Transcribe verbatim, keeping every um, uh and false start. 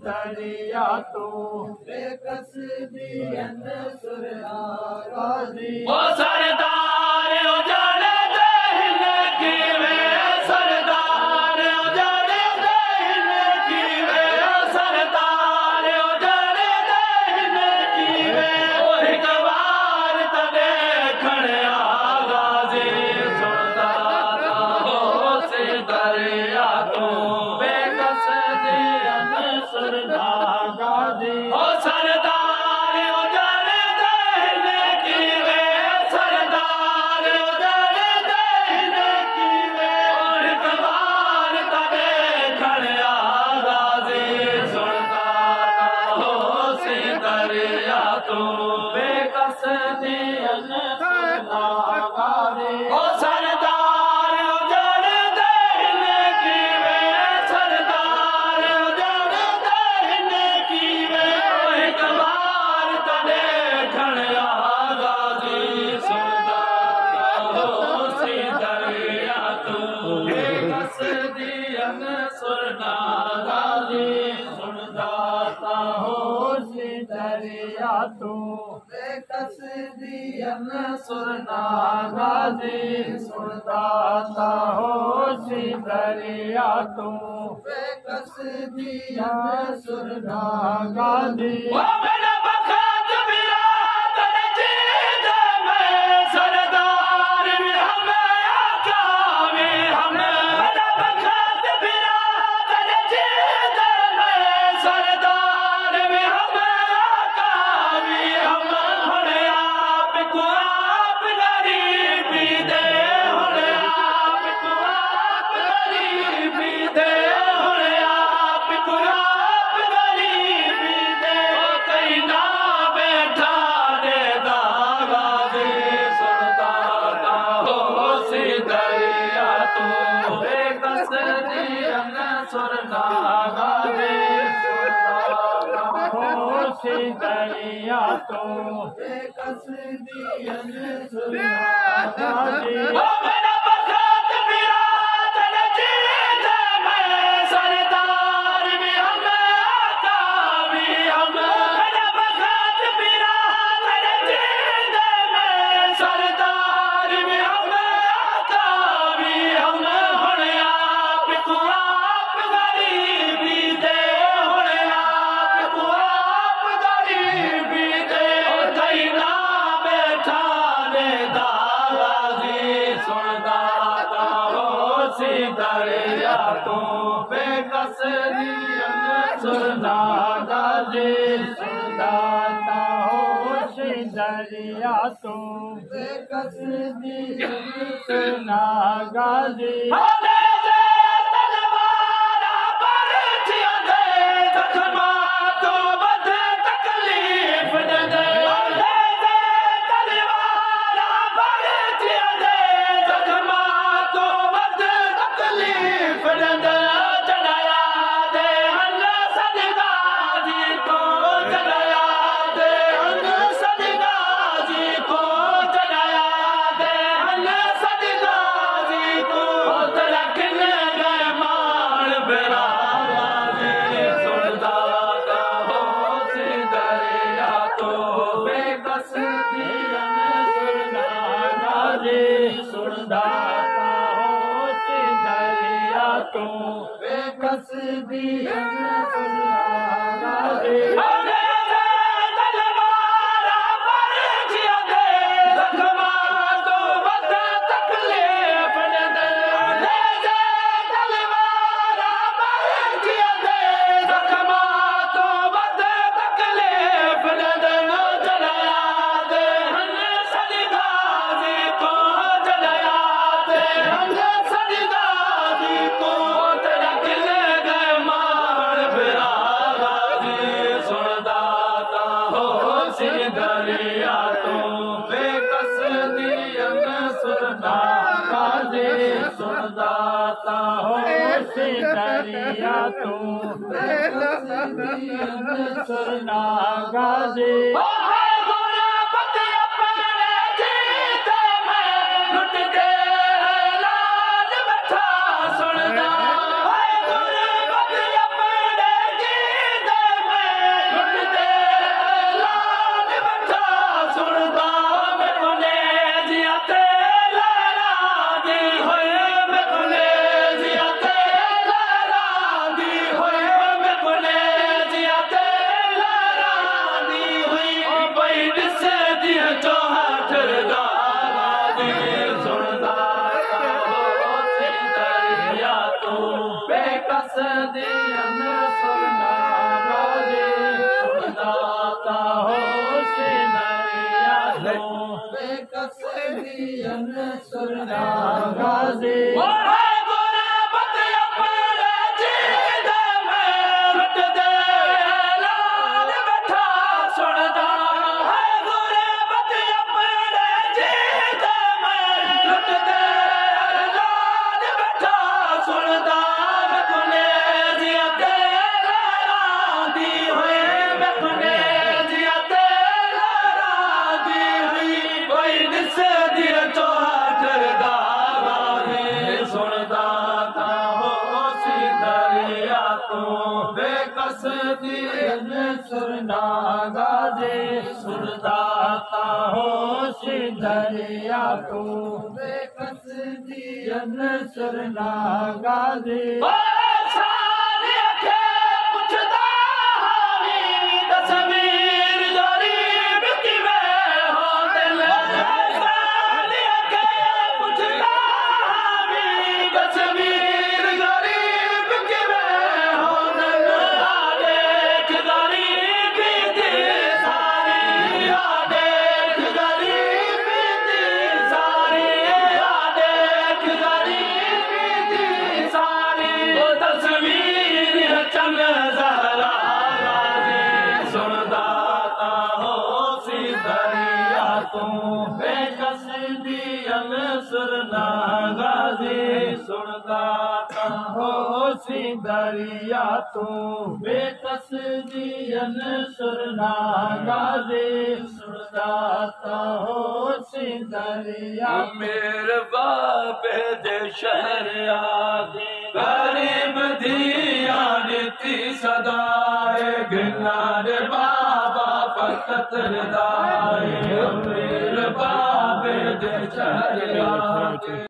दरिया तू बेकस दियन सुरना गाजी ओ सरदार उजाड़े दे हिंद कीवे सरदार उजाड़े दे हिंद कीवे सरदार उजाड़े दे हिंद कीवे ओ हिक बार तने खड़या गाजी सुनदा हो से दरिया तू बेकस दियन सुरना गाजी ओ सरदार उजाड़े दे हिंद कीवे सरदार उजाड़े दे हिंद कीवे ओ हिक बार तने खड़या गाजी सुनदा हो से दरिया तू बेकस दियन सुरना गाजी ओ सरदार उजाड़े दे हिंद कीवे सरदार उजाड़े दे हिंद कीवे ओ हिक बार तने खड़या गाजी सुनदा हो से दरिया तू बेकस दियन सुरना गाजी सुनदा हो से दरिया तू बेकस दियन सुरना गाजी सुनदा हो से दरिया तू बेकस दियन सुरना गाजी ओ मेरा बखत बिराद रजीद में सरदार भी हमें आका भी हमें मेरा बखत बिराद रजीद में सरदार भी हमें आका भी हमें हुणे आप को आप गरीबी दे हुणे आप को आप गरीबी दे हुणे आप को आप गरीबी दे ओ कहीं ना बैठा दे दागा दे सुनता हो से दरिया तू बेकस दियन सुरना गाजे हो से दरिया तू बेकस दियन सुरना गाजी ओ मेरा बखत बिराद रजीद में सरदार भी हमें आका भी हमें मेरा बखत बिराद रजीद में सरदार भी हमें आका भी हमें हुणे आप को आप गरीबी दे हुणे आप को आप गरीबी दे ओ कहीं ना बैठा दे दागाजी सुनदा हो से दरिया तू बेकस दियन सुरना गाजी सुनदा हो से दरिया तू बेकस दियन सुरना गाजी होने दे तलवारा पर थिया दे जख्मा तो बद तकलीफ न दे होने दे तलवारा पर थिया दे जख्मा तो बद तकलीफ न दे चढ़ाया दे हन सदगाजी को चढ़ाया दे हन सदगाजी को चढ़ाया दे हन सदगाजी को तलकन गए माल बेरागा दे सुनदा हो से दरिया तो बेकस दियन सुरना गाजी सुनदा हो से दरिया तू बेकस दियन सुरना गाजी होने दे तलवारा पर थिया दे जख्मा तो बद तकलीफ न दे होने दे तलवारा पर थिया दे जख्मा तो बद तकलीफ न दे चढ़ाया दे हन सदगाजी को चढ़ाया दे हन सदगाजी को तेरा किल गए मार बेरागा जी सुनदा हो से दरिया तू बेकस दियन सुरना गाजी सुनदा हो से दरिया तू बेकस दियन सुरना गाजी ओ है गुरबत अपने जीत में लुट के लाज बैठा सुनदा है गुरबत अपने जीत बेकसदियन सुरनागाजे सुरदाता हो सिंदरिया तू बेकसदियन सुरनागाजे बेकसदियन सुरनागाजे सुरदाता हो सिंदरिया तू बेकसदियन सुरनागाजे बेकसदियन सुरनागाजे सुरदाता हो सिंदरिया तू बेकसदियन सुरनागाजे सुरदाता हो सिंदरिया मेरे बाबे दे शहर आदि गरीब दिया नीति सदाए गिरनारे बाबा फकत दाए मेरे बाबे दे शहर आदि